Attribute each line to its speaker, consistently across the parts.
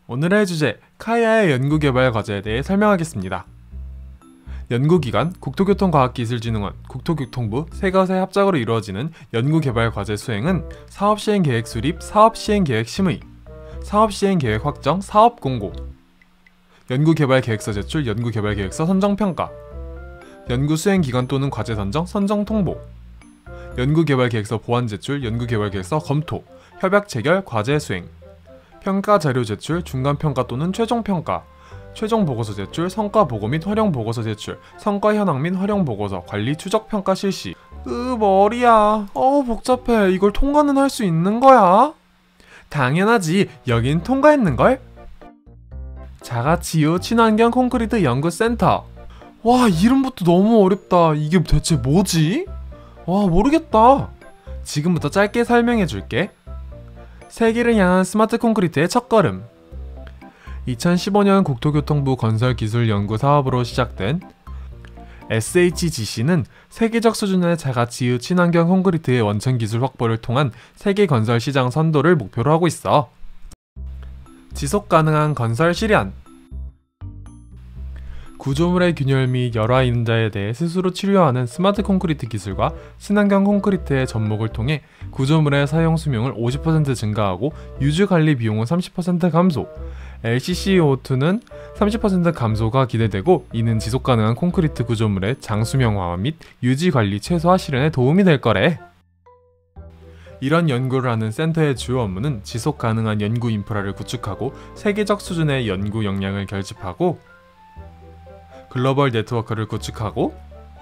Speaker 1: 오늘의 주제, 카이아의 연구개발 과제에 대해 설명하겠습니다. 연구기관, 국토교통과학기술진흥원, 국토교통부 세 곳의 합작으로 이루어지는 연구개발 과제 수행은 사업시행계획 수립, 사업시행계획 심의, 사업시행계획 확정, 사업공고, 연구개발계획서 제출, 연구개발계획서 선정평가, 연구수행기관 또는 과제 선정, 선정통보, 연구개발계획서 보완 제출, 연구개발계획서 검토, 협약 체결, 과제 수행, 평가자료 제출, 중간평가 또는 최종평가, 최종보고서 제출, 성과보고 및 활용보고서 제출, 성과현황 및 활용보고서, 관리 추적평가 실시. 머리야. 복잡해. 이걸 통과는 할 수 있는 거야? 당연하지. 여긴 통과했는걸? 자가치유 친환경 콘크리트 연구센터. 와, 이름부터 너무 어렵다. 이게 대체 뭐지? 와, 모르겠다. 지금부터 짧게 설명해줄게. 세계를 향한 스마트 콘크리트의 첫걸음. 2015년 국토교통부 건설기술연구 사업으로 시작된 SHGC는 세계적 수준의 자가치유 친환경 콘크리트의 원천 기술 확보를 통한 세계 건설 시장 선도를 목표로 하고 있어. 지속 가능한 건설 실현. 구조물의 균열 및 열화 임자에 대해 스스로 치료하는 스마트 콘크리트 기술과 친환경 콘크리트의 접목을 통해 구조물의 사용 수명을 50% 증가하고 유지 관리 비용은 30% 감소, LCCO2는 30% 감소가 기대되고, 이는 지속 가능한 콘크리트 구조물의 장수명화 및 유지 관리 최소화 실현에 도움이 될 거래. 이런 연구를 하는 센터의 주요 업무는 지속 가능한 연구 인프라를 구축하고 세계적 수준의 연구 역량을 결집하고 글로벌 네트워크를 구축하고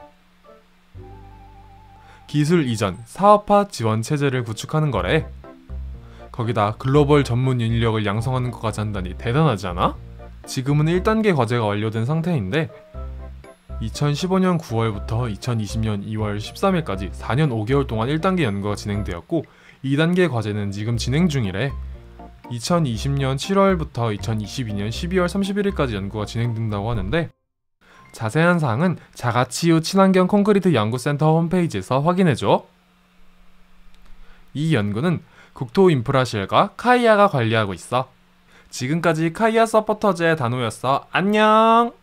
Speaker 1: 기술 이전, 사업화 지원 체제를 구축하는 거래. 거기다 글로벌 전문 인력을 양성하는 것까지 한다니 대단하지 않아? 지금은 1단계 과제가 완료된 상태인데 2015년 9월부터 2020년 2월 13일까지 4년 5개월 동안 1단계 연구가 진행되었고 2단계 과제는 지금 진행 중이래. 2020년 7월부터 2022년 12월 31일까지 연구가 진행된다고 하는데 자세한 사항은 자가치유 친환경 콘크리트 연구센터 홈페이지에서 확인해줘. 이 연구는 국토인프라실과 카이아가 관리하고 있어. 지금까지 카이아 서포터즈의 단호였어. 안녕!